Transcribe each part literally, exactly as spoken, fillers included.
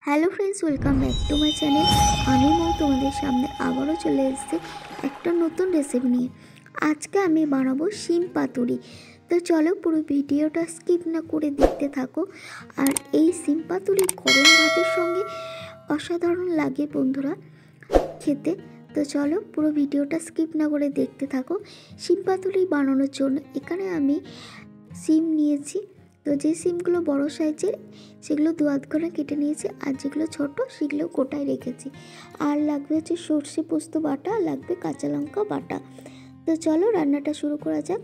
Hello friends, welcome back to my channel. আমি মৌ তোমাদের সামনে আবারও চলে এসেছি একটা নতুন রেসিপি নিয়ে। আজকে আমি বানাবো শিম পাতুরি। তো চলো পুরো ভিডিওটা স্কিপ না করে দেখতে থাকো। আর এই শিম পাতুরি গরম ভাতের সঙ্গে অসাধারণ লাগে বন্ধুরা খেতে। তো চলো পুরো ভিডিওটা স্কিপ না করে দেখতে থাকো। শিম পাতুরি বানানোর জন্য এখানে আমি শিম নিয়েছি। তো যে সিমগুলো বড় সাইজের সেগুলো দু আধ করে কেটে নিয়েছি, আর যেগুলো ছোট সেগুলো গোটায় রেখেছি। আর লাগবে হচ্ছে সর্ষে পোস্ত বাটা, লাগবে কাঁচা লঙ্কা বাটা। তো চলো রান্নাটা শুরু করা যাক।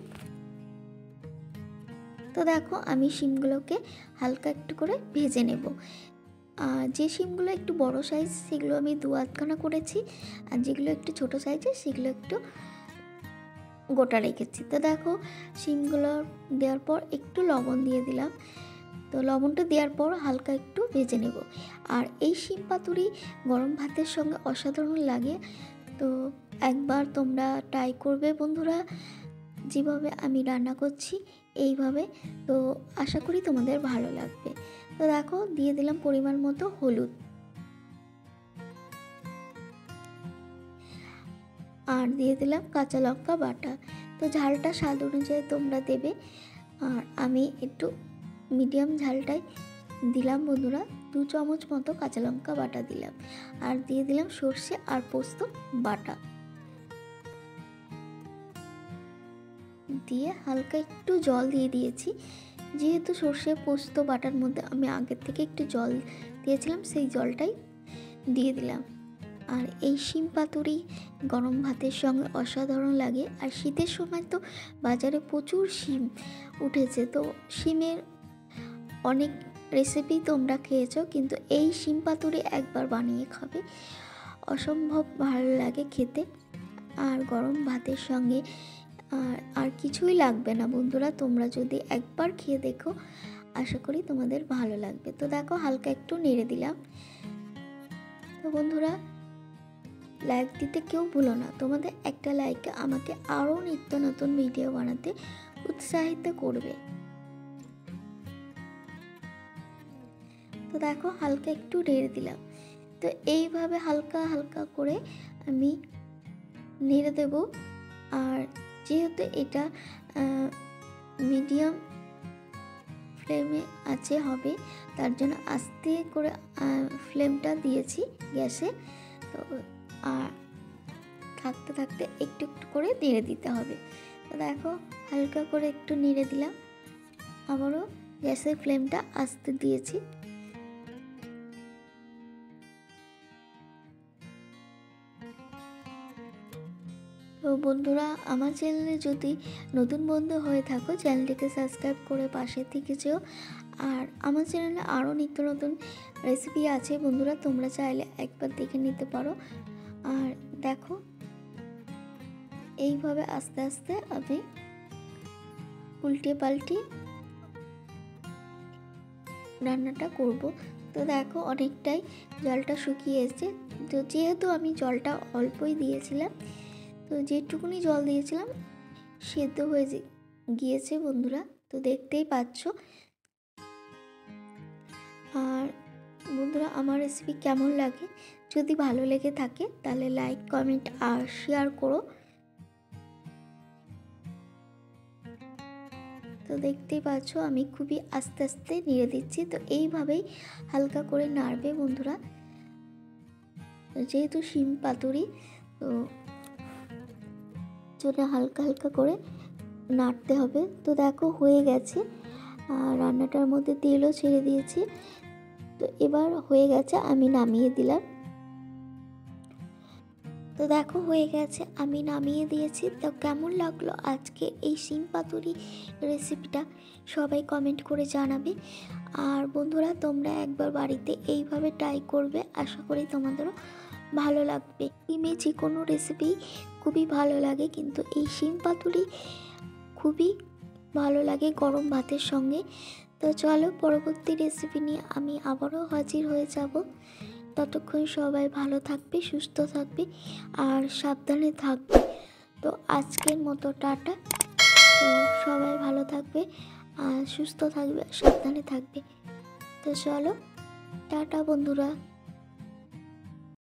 তো দেখো আমি শিমগুলোকে হালকা একটু করে ভেজে নেব। আর যে শিমগুলো একটু বড় সাইজ সেগুলো আমি দু আধখানা করেছি, আর যেগুলো একটু ছোট সাইজের সেগুলো একটু গোটা রেখেছি। তো দেখো শিমগুলো দেওয়ার পর একটু লবণ দিয়ে দিলাম। তো লবণটা দেওয়ার পর হালকা একটু ভেজে নেব। আর এই শিম পাতুরি গরম ভাতের সঙ্গে অসাধারণ লাগে। তো একবার তোমরা ট্রাই করবে বন্ধুরা, যেভাবে আমি রান্না করছি এইভাবে। তো আশা করি তোমাদের ভালো লাগবে। তো দেখো দিয়ে দিলাম পরিমাণ মতো হলুদ, আর দিয়ে দিলাম কাঁচা লঙ্কা বাটা। তো ঝালটা স্বাদ অনুযায়ী তোমরা দেবে। আর আমি একটু মিডিয়াম ঝালটাই দিলাম বন্ধুরা। দু চামচ মতো কাঁচা লঙ্কা বাটা দিলাম, আর দিয়ে দিলাম সর্ষে আর পোস্ত বাটা দিয়ে হালকা একটু জল দিয়ে দিয়েছি। যেহেতু সর্ষে পোস্ত বাটার মধ্যে আমি আগের থেকে একটু জল দিয়েছিলাম, সেই জলটাই দিয়ে দিলাম। আর এই শিম পাতুরি গরম ভাতের সঙ্গে অসাধারণ লাগে। আর শীতের সময় তো বাজারে প্রচুর শিম উঠেছে। তো শিমের অনেক রেসিপি তোমরা খেয়েছো, কিন্তু এই শিম পাতুরি একবার বানিয়ে খাবে, অসম্ভব ভালো লাগে খেতে। আর গরম ভাতের সঙ্গে আর আর কিছুই লাগবে না বন্ধুরা, তোমরা যদি একবার খেয়ে দেখো আশা করি তোমাদের ভালো লাগবে। তো দেখো হালকা একটু নেড়ে দিলাম। তো বন্ধুরা লাইক দিতে কেউ ভুলো না, তোমাদের একটা লাইক আমাকে আরও নিত্য নতুন ভিডিও বানাতে উৎসাহিত করবে। তো দেখো হালকা একটু নেড়ে দিলাম। তো এইভাবে হালকা হালকা করে আমি নেড়ে দেব। আর যেহেতু এটা মিডিয়াম ফ্লেমে আছে হবে, তার জন্য আস্তে করে ফ্লেমটা দিয়েছি গ্যাসে। তো আর থাকতে থাকতে একটু একটু করে নেড়ে দিতে হবে। তো দেখো হালকা করে একটু নেড়ে দিলাম, আবারও গ্যাসের ফ্লেমটা আস্তে দিয়েছি। তো বন্ধুরা আমার চ্যানেলে যদি নতুন বন্ধু হয়ে থাকো চ্যানেলটিকে সাবস্ক্রাইব করে পাশে থেকে যেও। আর আমার চ্যানেলে আরও নিত্য নতুন রেসিপি আছে বন্ধুরা, তোমরা চাইলে একবার দেখে নিতে পারো। আর দেখো এইভাবে আস্তে আস্তে আমি উল্টে পাল্টে রান্নাটা করব। তো দেখো অনেকটাই জলটা শুকিয়ে এসেছে। তো যেহেতু আমি জলটা অল্পই দিয়েছিলাম, তো যেটুকুনি জল দিয়েছিলাম সেদ্ধ হয়ে গিয়েছে বন্ধুরা, তো দেখতেই পাচ্ছ। আর বন্ধুরা আমার রেসিপি কেমন লাগে, যদি ভালো লেগে থাকে তাহলে লাইক কমেন্ট আর শেয়ার করো। তো দেখতেই পাচ্ছ আমি খুবই আস্তে আস্তে নেড়ে দিচ্ছি। তো এইভাবেই হালকা করে নাড়বে বন্ধুরা, যেহেতু শিম পাতুরি তো জন্য হালকা হালকা করে নাড়তে হবে। তো দেখো হয়ে গেছে, আর রান্নাটার মধ্যে তেলও ছেড়ে দিয়েছি। তো এবার হয়ে গেছে, আমি নামিয়ে দিলাম। তো দেখো হয়ে গেছে, আমি নামিয়ে দিয়েছি। তো কেমন লাগলো আজকে এই শিম পাতুরি রেসিপিটা সবাই কমেন্ট করে জানাবে। আর বন্ধুরা তোমরা একবার বাড়িতে এইভাবে ট্রাই করবে, আশা করি তোমাদেরও ভালো লাগবে। শিমে যে কোনো রেসিপি খুবই ভালো লাগে, কিন্তু এই শিম পাতুরি খুবই ভালো লাগে গরম ভাতের সঙ্গে। তো চলো পরবর্তী রেসিপি নিয়ে আমি আবারও হাজির হয়ে যাব। ততক্ষণ সবাই ভালো থাকবে, সুস্থ থাকবে আর সাবধানে থাকবে। তো আজকের মতো টাটা। তো সবাই ভালো থাকবে আর সুস্থ থাকবে, সাবধানে থাকবে। তো চলো। টাটা বন্ধুরা।